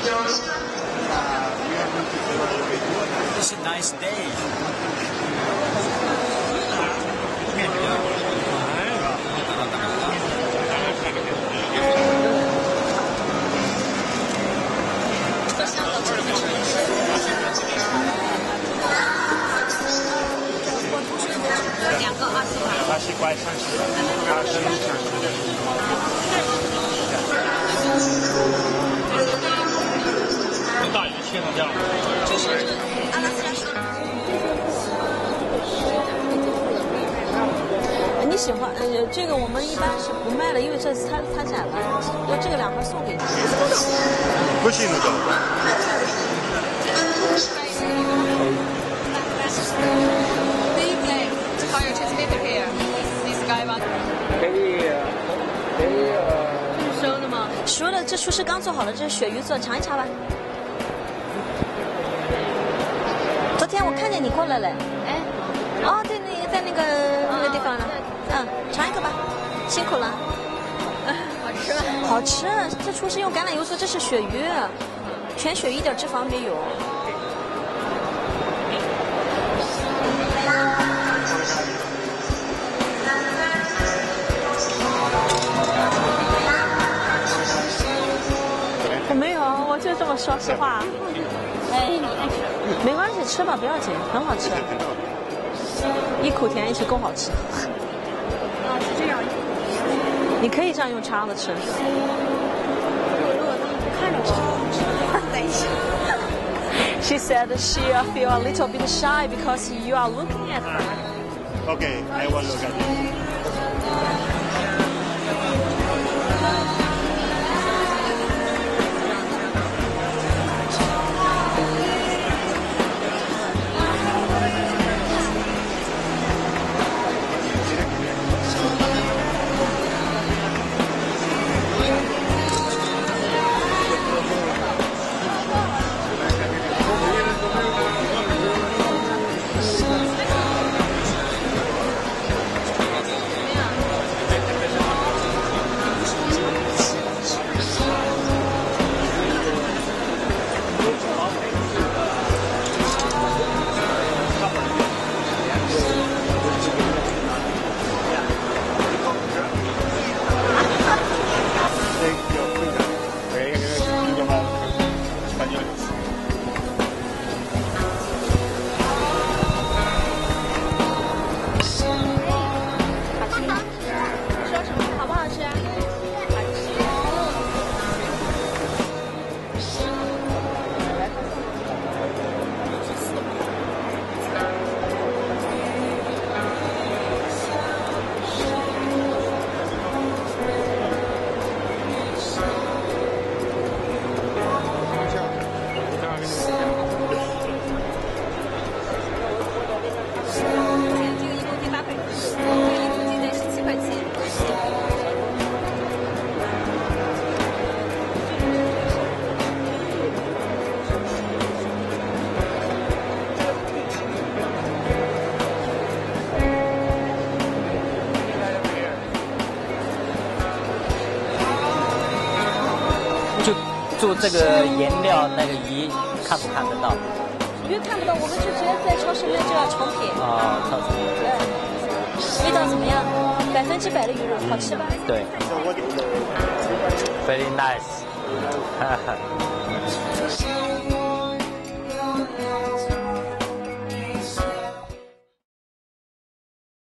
It's a nice day. 2个20块。 80块30块，80更大一些的这样。 你喜欢这个我们一般是不卖了，因为这次参展了，要这个2盒送给你。 不行的。 熟的吗？熟的，这厨师刚做好了，这是鳕鱼做，尝一尝吧。昨天我看见你过来了，哎，哦，对，你在那个地方了，尝一个吧，辛苦了。 好吃吗？ 好吃，这厨师用橄榄油做，这是鳕鱼，全鳕鱼一点脂肪没有。我没有，我就这么说实话。 哎，你爱吃？ 没关系，吃吧，不要紧，很好吃。一口甜一起够好吃。 哦，是这样。 你可以这样用叉子吃。 如果他们不看着我，在一起。 She said she feel a little bit shy because you are looking at her. Okay, I will look at it. 就这个颜料那个鱼看不看得到？ 鱼看不到，我们就直接在超市里面就要成品。 哦，超市里面。 味道怎么样？100%的鱼肉，好吃吧？ 对。Very nice。